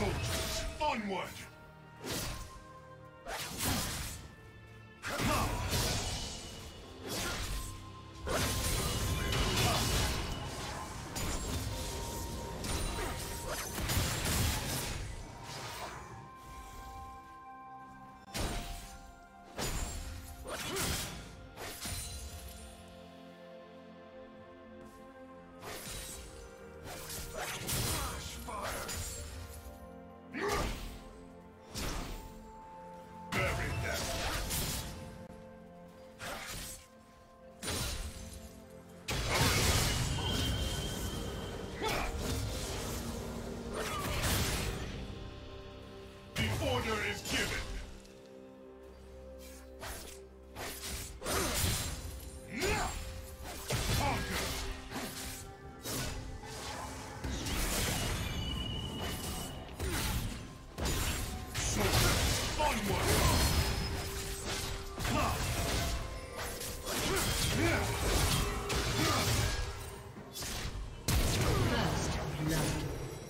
Soldiers, onward! Order is given. Conquer. Soldiers, onward. First blood.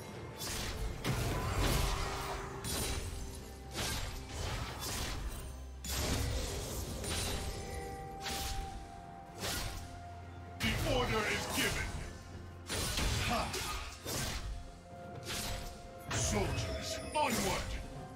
Order is given. Ha! Soldiers, onward!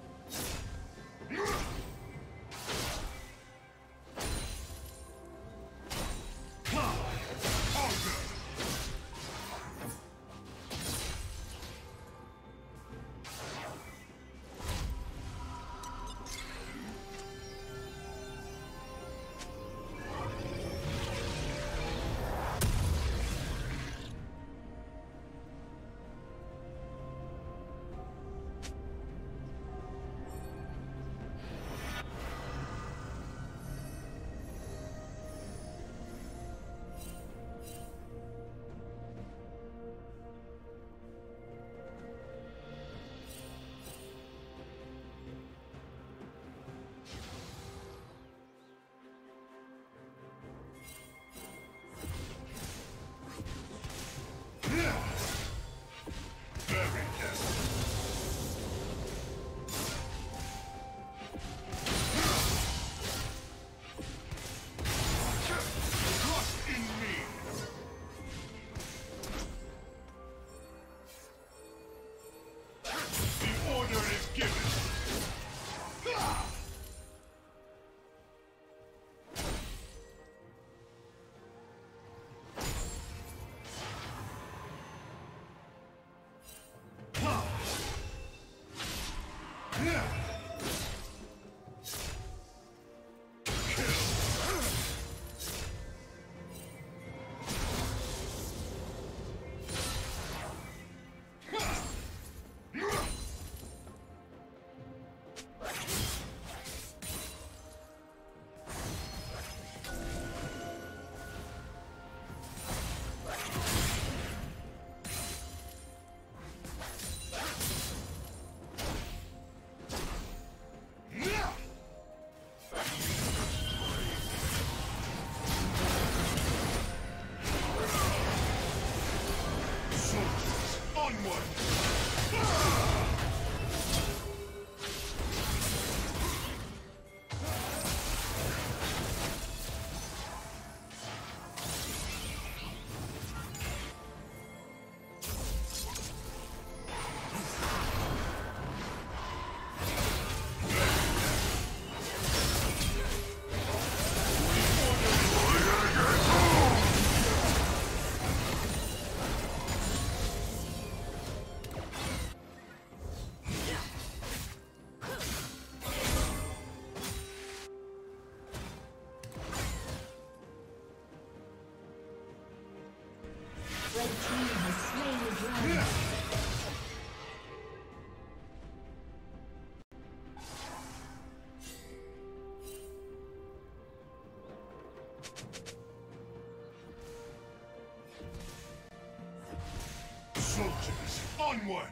Soldiers, onward!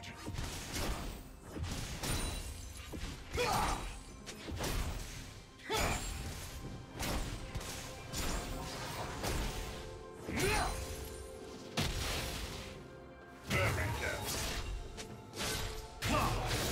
Very careful.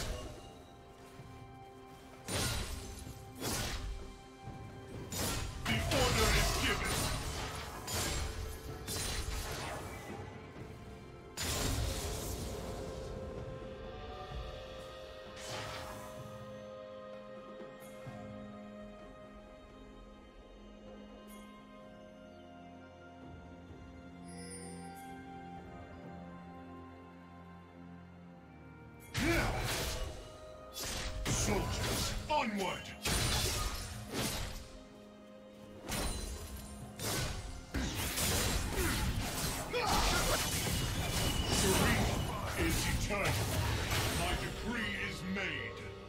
Onward! Serene is eternal. My decree is made.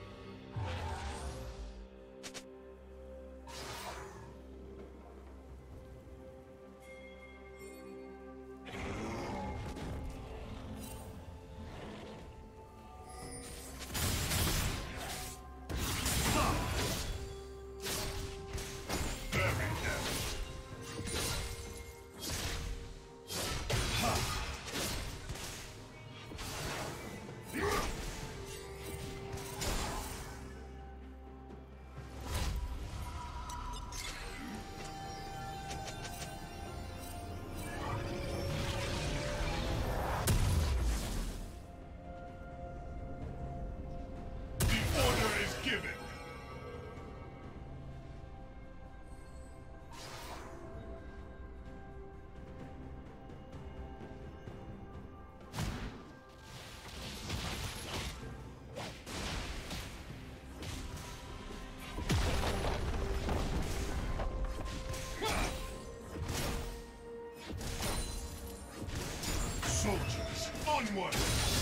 Soldiers, onward!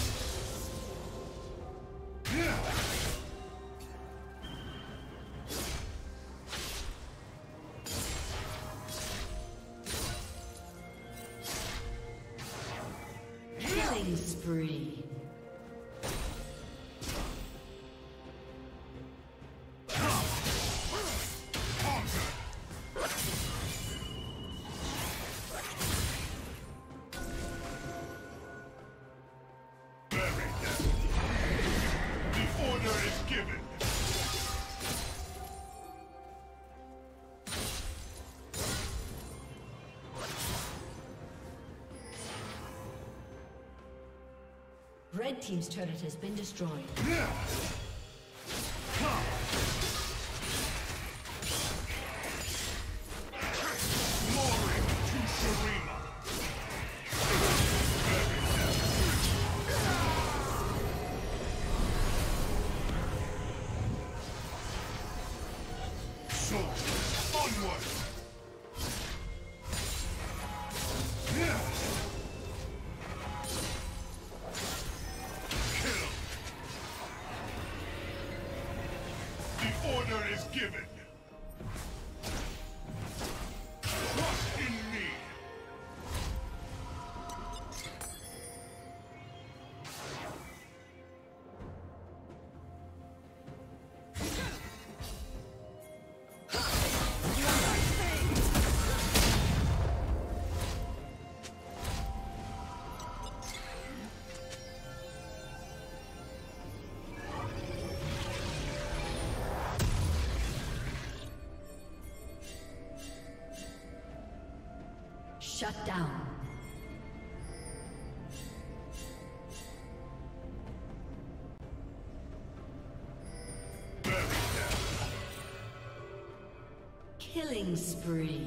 Killing spree. Red team's turret has been destroyed. Glory to Serena! Soldiers, onward! The order is given. Trust in me. Shut down. Killing spree.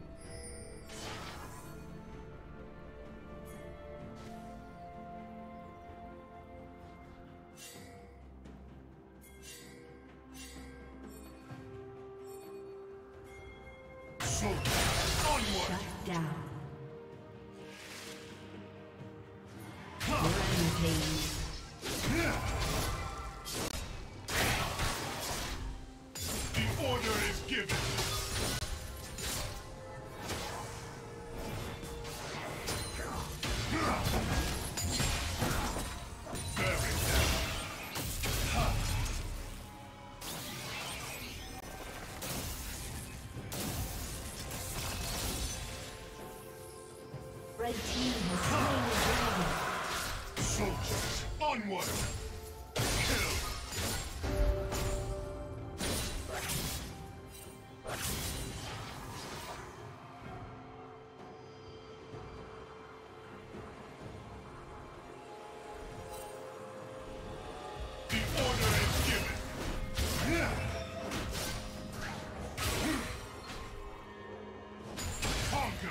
Soldiers, onward! Shut down. Rampage. The order is given. Red team has slain the dragon. Soldiers, onward! Kill! The order is given. Conquer!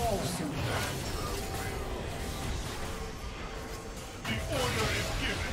fall soon. The order is given.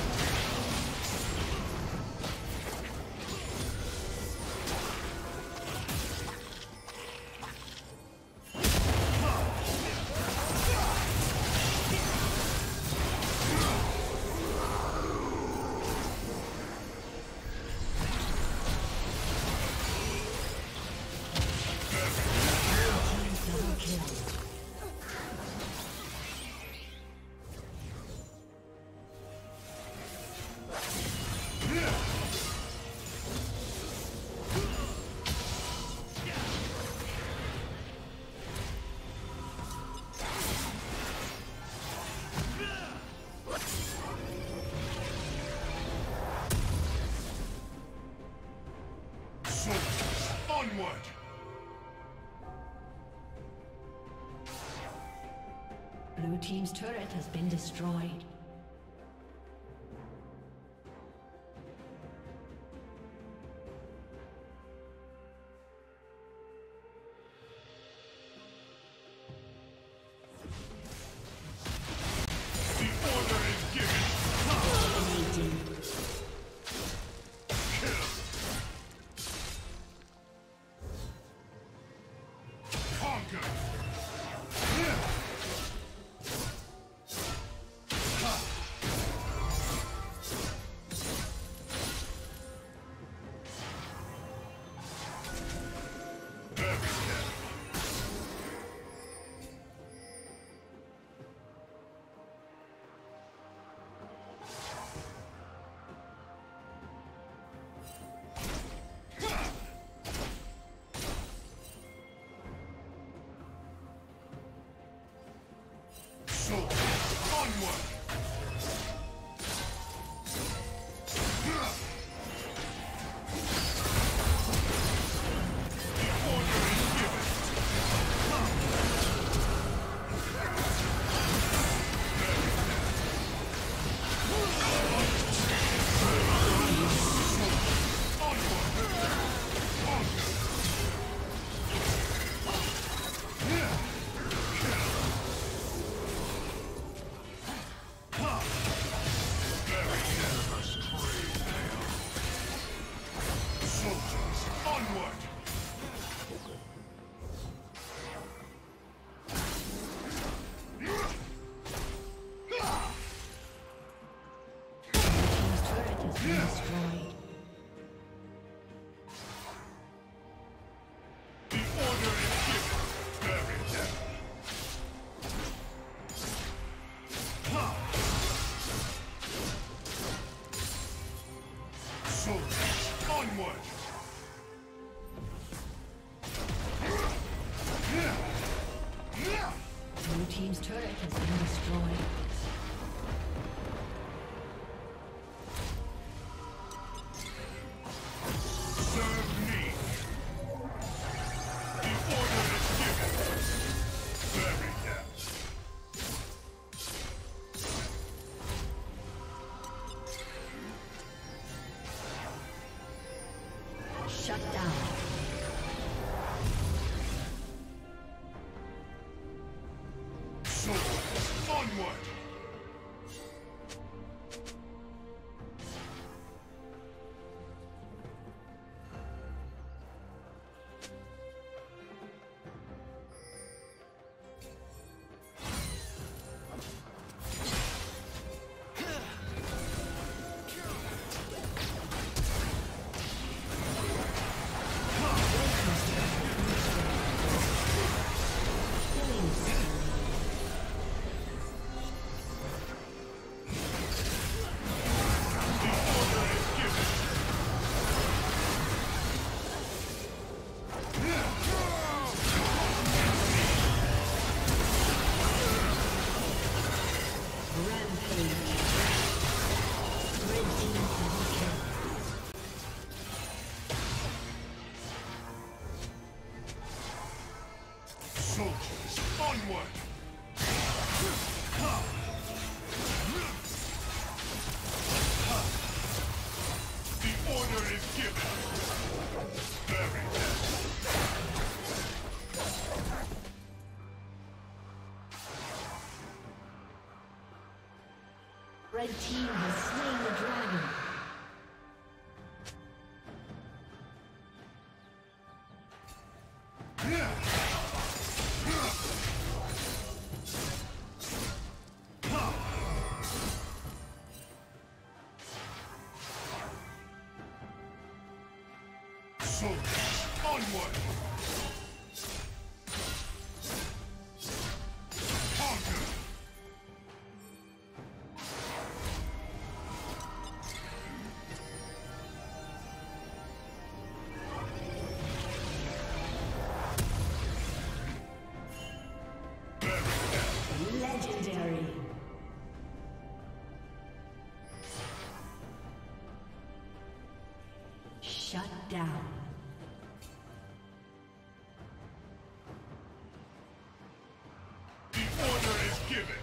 Onward! Blue team's turret has been destroyed. The order is given. Kill. Conquer. Onward! Onward! Blue team's turret has been destroyed. Serve me! The order is given! Very depth! Shut down. Onward! Soldiers, onward! The order is given! Very good. Red team has slain the dragon. Soldiers, onward! Conquer! Legendary. Shut down. The order is given.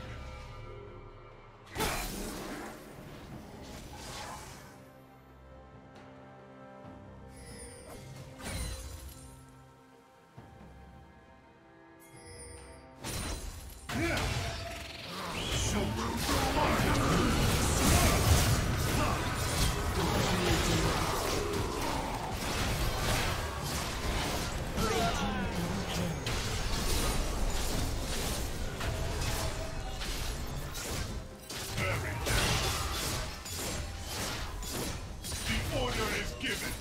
The order is given.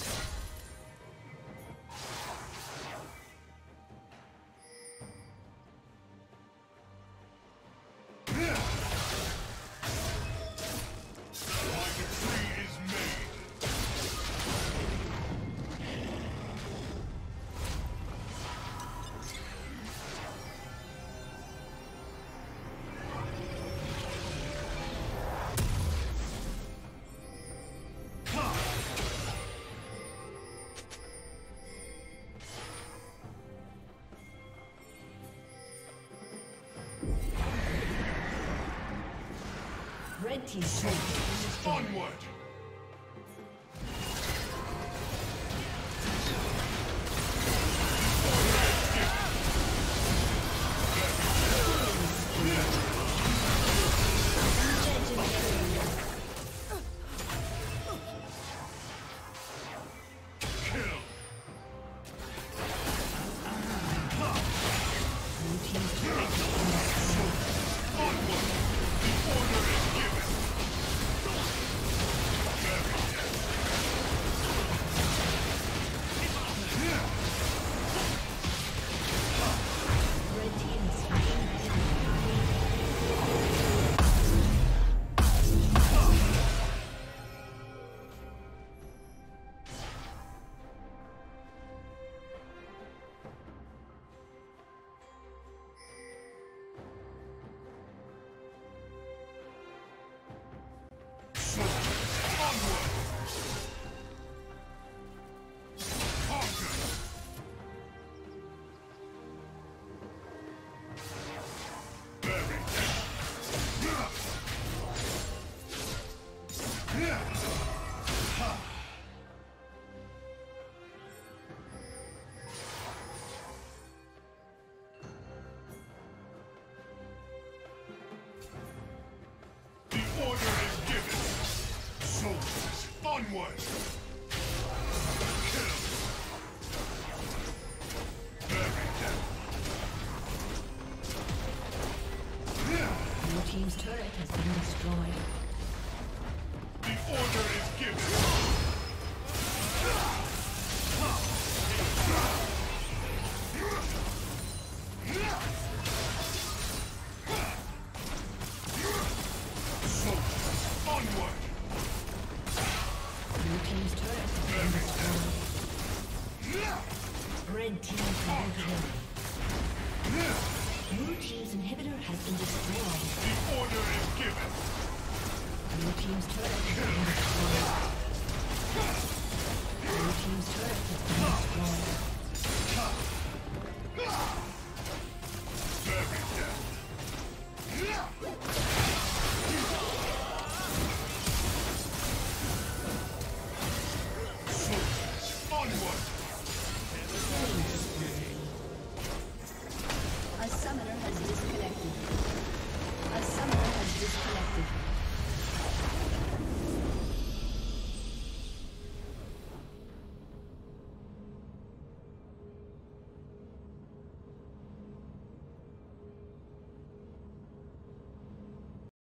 My decree is made. Red team's turret has been destroyed. Onward! Kill! Blue team's turret has been destroyed. Onward! The order is given. Red team is slain the enemy. Onward! Conquer! Very The order is given. Soldiers, onward! Kill! Very Blue team's turret has been destroyed. The order is given. Soldiers, onward! Blue team's turret has been destroyed. Red team double kill. Blue team's inhibitor has been destroyed. The order is given. Blue team's turret has been destroyed. Blue team's turret has been destroyed.